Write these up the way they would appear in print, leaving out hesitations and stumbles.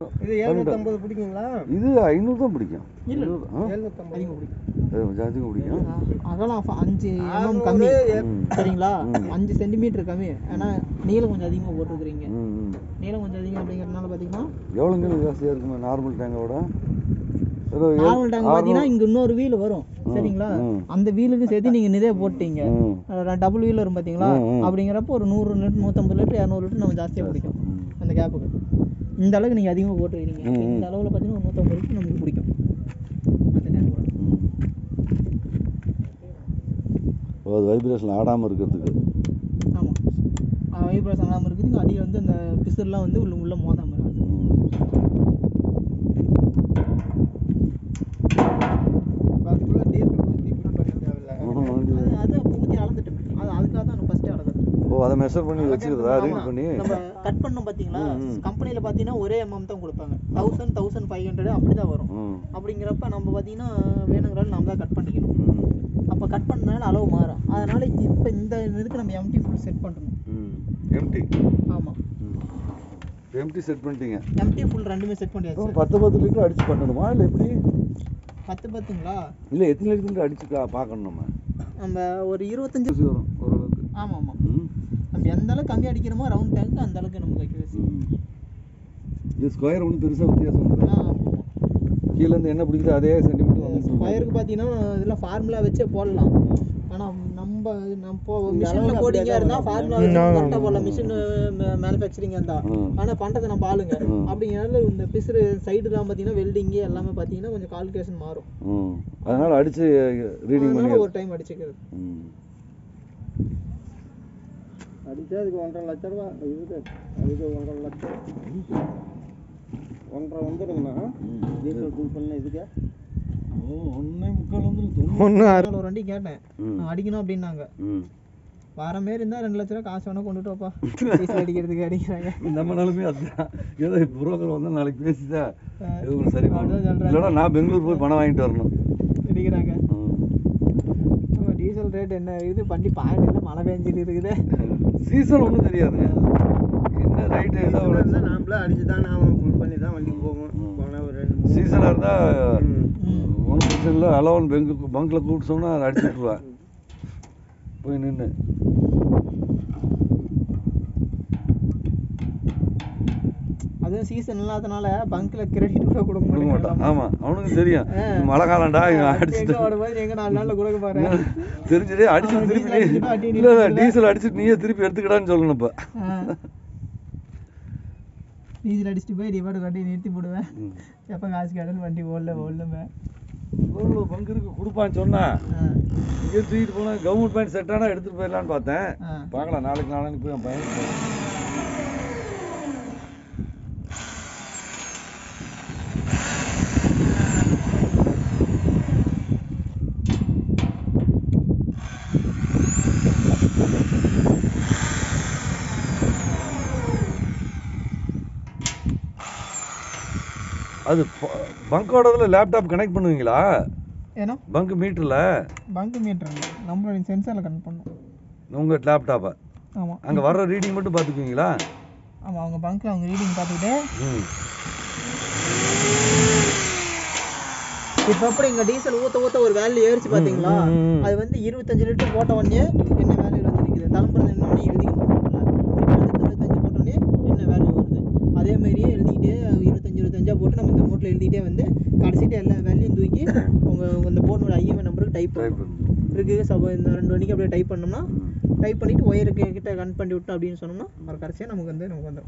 இது 750 பிடிக்குங்களா? இது 500 தான் பிடிக்கும். இல்ல 750 அதிகம் பிடிக்கும். அதிகம் பிடிக்கும். அகலம் 5 mm கம்மி சரிங்களா? 5 சென்டிமீட்டர் கம்மி. ஆனா நீளம் கொஞ்சம் அதிகமா போட்டுருக்கீங்க. நீளம் கொஞ்சம் அதிகம் அப்படிங்கறதுனால பாத்தீங்கன்னா எவ்வளவு ஜாஸ்தியா இருக்குமா நார்மல் டேங்கோட? நார்மல் டேங்க் பாத்தீங்கன்னா இங்க இன்னொரு வீல் வரும் சரிங்களா? அந்த வீலுக்கு சேர்த்து நீங்க நிறைய போட்டீங்க. டபுள் வீல் வரும் பாத்தீங்களா? அப்படிங்கறப்ப ஒரு 100 லிட்டர் 150 லிட்டர் 200 லிட்டர் நம்ம ஜாஸ்தியா பிடிக்கும் அந்த கேப்புக்கு. இந்த அளவுக்கு நீங்க அதிகமா போட்டுருக்கீங்க. இந்த அளவுல பாத்தீங்கன்னா 150 லிட்டர் நமக்கு பிடிக்கும் அந்த டேங்கோட. அது வைப்ரேஷன் ஆடாம இருக்கிறதுக்கு. ஆமா வைப்ரேஷன் ஆடாம இருக்கிறதுக்கு அடியில வந்து அந்த பிசர்லாம் வந்து உள்ள மோதாம இருக்கும். அதை மெஷர் பண்ணி வச்சிருக்கா ரீட் பண்ணி நம்ம கட் பண்ணோம் பாத்தீங்களா? கம்பெனில பாத்தீங்கன்னா ஒரே எம்எம் தான் கொடுப்பாங்க. 1000 1500 அப்படிதான் வரும். அப்படிங்கறப்ப நம்ம பாத்தீங்கன்னா வேணுங்கற நாம தான் கட் பண்ணிக்கணும். அப்ப கட் பண்ணனால அளவு மாறும். அதனால இப்ப இந்த இதுக்கு நம்ம எம்டி ஃபுல் செட் பண்ணனும். எம்டி ஆமா எம்டி செட் பண்ணிட்டீங்க. எம்டி ஃபுல் ரெண்டுமே செட் பண்ணியாச்சு. 10 லிட்டர் அடிச்சு பண்ணணுமா இல்ல எப்படி? 10ங்களா? இல்ல எத்தனை லிட்டர் அடிச்சு பார்க்கணும் நம்ம ஒரு 25 வரும் ஓரளவுக்கு. ஆமா ஆமா நம்ம எந்த அளவுக்கு கம்மி அடிக்கிறோமோ ரவுண்ட் டேங்க் அந்த அளவுக்கு நமக்கு வைக்க. இது ஸ்கொயர் ஒன்றும் பெருசா வித்தியாசம் வந்துடும். கீழே இருந்து என்ன பிடிக்குது அதே சென்டிமீட்டர் வந்து ஸ்கொயருக்கு பாத்தீங்கன்னா இதெல்லாம் ஃபார்முலா வச்சே போடலாம். ஆனா நம்ம மிஷின்ல கோடிங்கா இருந்தா ஃபார்முலா வச்சு கரெக்ட்டா போடலாம். மிஷின் மேனுஃபேக்சரிங் இருந்தா. ஆனா பண்றது நம்ம ஆளுங்க. அப்படிங்கறதுல இந்த பிசர் சைடுலாம் பாத்தீங்கன்னா வெல்டிங் எல்லாமே பாத்தீங்கன்னா கொஞ்சம் கால்குலேஷன் மாறும். அதனால அடிச்சு ரீடிங் பண்ணி ஒரு டைம் அடிச்சுக்கிறது. அடிச்சா அதுக்கு 1.5 லட்சம் ரூபாய். இதுக்கு அதுக்கு 1.5 லட்சம் 1.5 வந்துடுங்கண்ணா. டீசல் ஃபுல் பண்ண இதுக்கு 1.25 வந்துடும். 1.6 ஒரு வண்டி கேட்டேன் நான் அடிக்கணும் அப்படின்னாங்க. வார மாரி இருந்தா 2 லட்சம் ரூபாய் காசு வேணா கொண்டுட்டு வாப்பா டீசல் அடிக்கிறதுக்கு அடிக்கிறாங்க. நம்ம நிலைமை அதுதான். ஏதோ புரோக்கர் வந்து நாளைக்கு பேசிட்டா இது சரி இல்லைன்னா நான் பெங்களூர் போய் பணம் வாங்கிட்டு வரணும் அடிக்கிறாங்க. டீசல் ரேட் என்ன இது பண்ணி பாயிண்ட் இல்லை மழை பெஞ்சிட்டு இருக்குது. சீசன் ஒன்றும் தெரியாதுங்க. என்ன ரைட்டு ஏதோ நாமளே அடிச்சு தான் நான் ஃபுல் பண்ணி தான் வண்டிக்கு போவோம். போனால் ஒரு 2 சீசனாக இருந்தால் ஒன்றும் பிரச்சனை இல்லை. அலவன் பங்கில் கூப்பிட்டு சொன்னால் அதை அடிச்சு விட்ருவேன் போய் நின்று. அதுவும் சீசன் இல்லாதனால பங்க்ல கிரெடிட் கூட கொடுக்க மாட்டான். ஆமா அவனுக்கு தெரியும் மழை காலம்டா அடிச்சுட்டு எங்க 4 நாள்ல கொடுக்க பாரு தெரிஞ்சுட்டு அடிச்சு திருப்பி இல்ல டீசல் அடிச்சுட்டு நீயே திருப்பி எடுத்துக்கடான்னு சொல்லணும். இப்ப டீசல் அடிச்சுட்டு போய் டிபார்ட் வண்டி நிறுத்தி போடுவேன். எப்ப காசு கேட்டாலும் வண்டி ஓடலமே எவ்வளவு பங்கு இருக்கு கொடுப்பான்னு சொன்னா இங்கே தூக்கிட்டு போனா கவர்மெண்ட் பேங்க் செட் ஆனா எடுத்துட்டு போயிடலான்னு பார்த்தேன். பார்க்கலாம் நாளைக்கு நாளைக்கு போய் என் பையன் அது பங்கோடதுல லேப்டாப் கனெக்ட் பண்ணுவீங்களா? ஏனா பங்க் மீட்டர்ல நம்மளோட சென்சார்ல கனெக்ட் பண்ணும் உங்க லேப்டாப்பை. ஆமா அங்க வர்ற ரீடிங் மட்டும் பாத்துக்குவீங்களா? ஆமா அவங்க பங்க்ல அவங்க ரீடிங் பார்த்துட்டு இப்போ அப்படி இங்க டீசல் ஊத்த ஒரு வேல்யூ ஏறிச்சு பாத்தீங்களா? அது வந்து 25 லிட்டர் போட்ட உடனே என்ன வேல்யூ வந்து நிக்குது தலம்புறது என்ன எழுதிக்கணும். 25 போட்ட உடனே என்ன வேல்யூ வருது அதே மாதிரியே எழுதிக்கிட்டே 25 போட்டு நம்ம இந்த நோட்ல எழுதிட்டே வந்து கடைசிட்டு எல்லா வேல்யூயும் தூக்கி உங்க இந்த போர்டோட ஐஎம்ஐ நம்பருக்கு டைப் இருக்கு. இந்த 2 வண்டிக்கு அப்படியே டைப் பண்ணோம்னா டைப் பண்ணிட்டு ஒயருக்கு கிட்ட கனெக்ட் பண்ணி விட்டோம் அப்படின்னு சொன்னோம்னா அது கடைசியா நமக்கு வந்துடும்.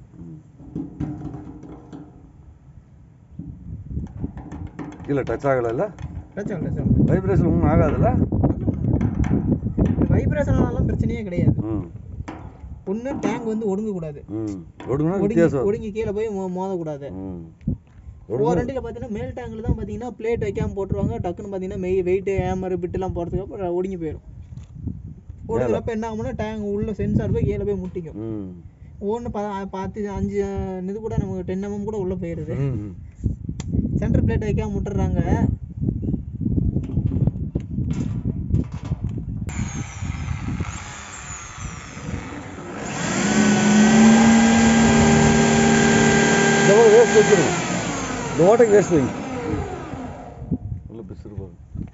இல்ல டச் ஆகல டச் ஆகல வைப்ரேஷன் ஒன்றும் ஆகாதுல்ல. வைப்ரேஷனாலாம் பிரச்சனையே கிடையாது. ஒண்ணு டேங்க் வந்து ஒடுங்க கூடாது. ஒடுங்கி கீழே போய் மோதக்கூடாது. ஒரு வண்டியில பாத்தீங்கன்னா மேல் டேங்க்ல தான் பாத்தீங்கன்னா பிளேட் வைக்காம போட்டுருவாங்க. டக்குன்னு பாத்தீங்கன்னா வெயிட் ஹேமர் பிட் எல்லாம் போறதுக்கு அப்புறம் ஒடுங்கி போயிடும். ஒடுங்குறப்ப என்ன ஆகும்னா டேங்க் உள்ள சென்சார் போய் கீழே போய் முட்டிக்கும். ஒன்று 5 இது கூட நமக்கு 10 mm கூட உள்ள போயிருது. சென்டர் பிளேட் வைக்காம முட்டுறாங்க. எடுத்து வச்சிருங்க. இந்த ஓட்டைக்கு வேஸ்ட் வைங்க. உள்ள பிசிறு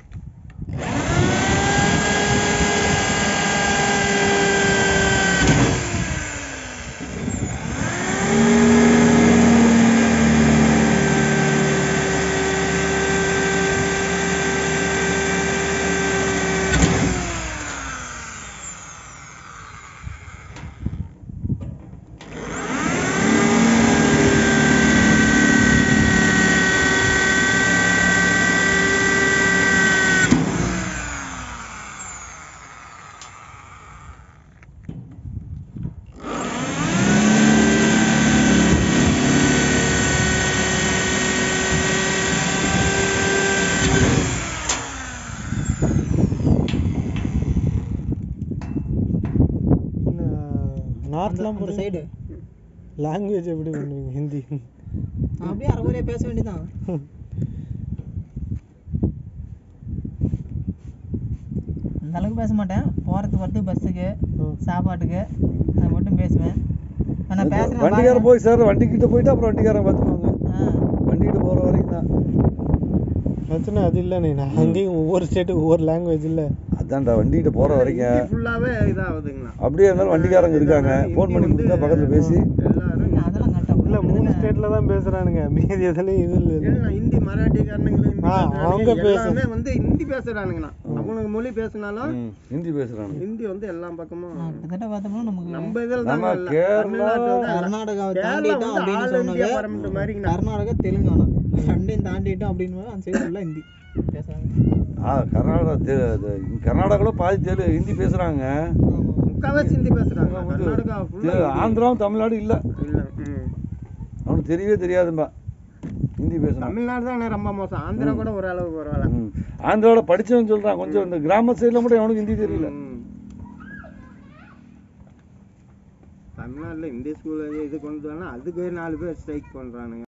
நார்த்லாம் அந்த சைடு லாங்குவேஜ் எப்படி பண்ணுவீங்க? ஹிந்தி அப்படியே அரைகுறையா பேச வேண்டியதான். அந்த அளவுக்கு பேச மாட்டேன். போறதுக்கு வரது பஸ்ஸுக்கு சாப்பாட்டுக்கு அது மட்டும் பேசுவேன். நான் பேசுறேன். வண்டிக்காரன் போய் சார் வண்டிக்கிட்ட போயிட்டு அப்புறம் வண்டிக்காரன் பார்த்துக்குவாங்க. வண்டிக்கிட்ட போகிற வரைக்கும் தான் பிரச்சனை. அது இல்லைண்ணே, நான் அங்கேயும் ஒவ்வொரு ஸ்டேட்டுக்கு ஒவ்வொரு லாங்குவேஜ் இல்லை. அதான்டா வண்டிக்கிட்ட போகிற வரைக்கும் ஃபுல்லாவே இதாகுதுங்கண்ணா. அப்படியே இருந்தாலும் வண்டிக்காரங்க இருக்காங்க. ஃபோன் பண்ணி கொடுத்தா பக்கத்தில் பேசி எல்லாரும் அதெல்லாம் கரெக்டா இல்லை 3 ஸ்டேட்டில் தான் பேசுகிறானுங்க. மீதி எதுலையும் இது இல்லை. இல்லைண்ணா, ஹிந்தி மராட்டிக்காரனுங்க அவங்க எல்லாமே வந்து ஹிந்தி பேசுறானுங்கண்ணா. அவனுக்கு மொழி பேசினாலும் ஹிந்தி பேசுகிறாங்க. ஹிந்தி வந்து எல்லா பக்கமும் கிட்டத்தட்ட பார்த்தோம்னா நமக்கு நம்ம இதில் தான் நம்ம இல்ல. கேரளா தமிழ்நாட்டுல தான் இல்ல. கர்நாடகாவை கேரளா தாண்டிட்டோம் வந்து அப்படின்னு ஆல் இந்தியா சொன்னாங்க. பரம்பிட்ட மாதிரிங்கண்ணா. கர்நாடகா தெலுங்கானா ரெண்டையும் தாண்டிட்டோம் அப்படின்னு அந்த சைடு ஃபுல்லாக ஹிந்தி பேசுறாங்க. கர்நாடகாவில் பாதி ஹிந்தி பேசுகிறாங்க. முக்காவாசி ஹிந்தி பேசுறாங்க. கர்நாடகா ஃபுல்லா ஆந்திராவும் தமிழ்நாடு இல்லை. இல்ல. அவனுக்கு தெரியவே தெரியாதும்பா ஹிந்தி பேசுகிறான். தமிழ்நாடு தான் ரொம்ப மோசம். ஆந்திரா கூட ஓரளவுக்கு பரவாயில்ல. ஆந்திராவில் படித்தவன் சொல்கிறான். கொஞ்சம் இந்த கிராம சைடில் மட்டும் அவனுக்கு ஹிந்தி தெரியல. தமிழ்நாட்டில் இந்திய ஸ்கூல் இது கொண்டு வரலாம், அதுக்கு 4 பேர் ஸ்ட்ரைக் பண்றானுங்க.